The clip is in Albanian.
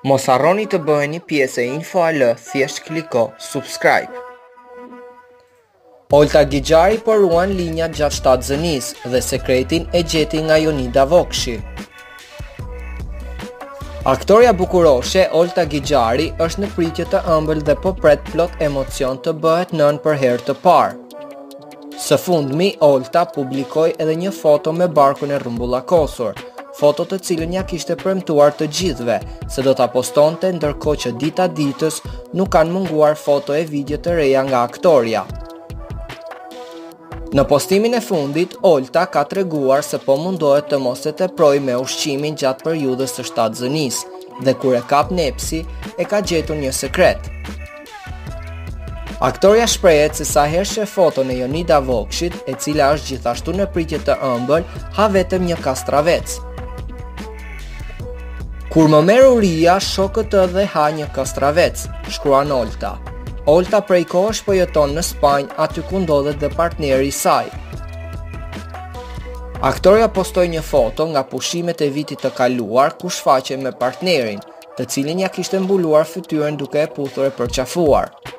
Mos harroni të bëheni pjesë e Info AL, thjesht kliko subscribe. Olta Gigjari poruan linjat gjatë shtatzënis dhe sekretin e gjeti nga Jonida Vokshi. Aktoria bukuroshe Olta Gigjari është në pritje të ëmbël dhe po pret plot emocion të bëhet nën për herë të parë. Së fundmi, Olta publikoi edhe një foto me barkun e rrumbullakosur, foto të cilën ja kishte premtuar të gjithëve, se do ta postonte ndërkohë që dita ditës nuk kanë munguar foto e video të reja nga aktoria. Në postimin e fundit, Olta ka treguar se po mundohet të mos e teprojë me ushqimin gjatë periudhës së shtatzënisë dhe kur e kap nepsi, e ka gjetur një sekret. Aktoria shprehet se sa herë sheh foton e Jonida Vokshit, e cila është gjithashtu në pritje të ëmbël, ha vetëm një kastravec. Kur më merr uria, shokët edhe ha një kastravec, shkruan Olta. Olta prej kohësh po jeton në Spanjë, aty ku ndodhet dhe partneri i saj. Aktoria postoi një foto nga pushimet e vitit të kaluar ku shfaqej me partnerin, të cilin ja kishte mbuluar fytyrën duke e puthur e përqafuar.